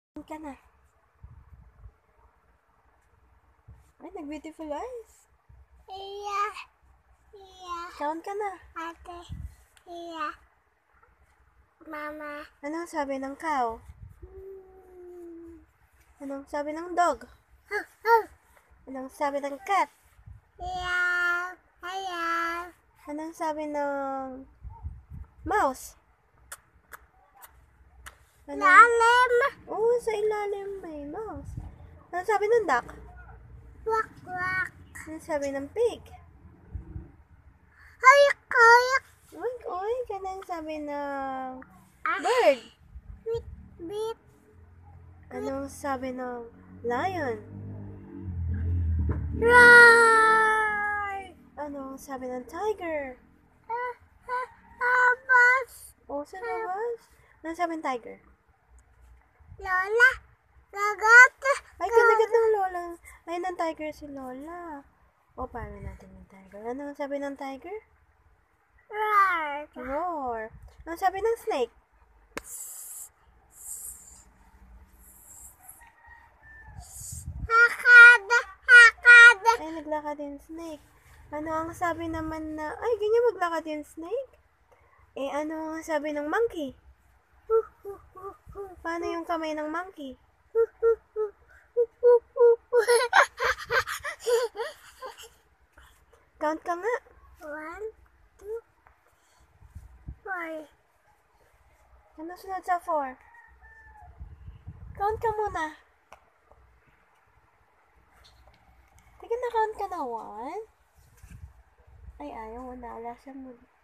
Ka na. Ay, nag-beautiful eyes. Iya. Iya. Count ka na. Ate. Iya. Mama. Anong sabi ng cow? Anong sabi ng dog? Anong sabi ng cat? Iya. Iya. Anong sabi ng mouse? Lalim. Oo, sa ilalim may mouse. Anong sabi ng duck? Wak wak. Anong sabi ng pig? Hayak hayak. Oink, oink. Anong sabi ng bird? Bit bit. Anong sabi ng lion? Roar. Anong sabi ng tiger? Abas. O, sa labas. Anong sabi ng tiger? Lola. Gagat. Ay, kinagat ng lola. Ay, ng tiger si lola. O, paano natin yung tiger? Anong sabi ng tiger? Roar. Roar. Anong sabi ng snake? Hakad. Hakad. Ay, naglakad yung snake. Ano ang sabi naman na, ay, ganyan maglakad yung snake? Eh, ano ang sabi ng monkey? Paano yung kamay ng monkey? Count ka nga. 1, 2, 4. Ano sunod sa 4? Count ka muna. Teka, na-count ka na 1? Ay, ayaw mo na. Wala siya muna.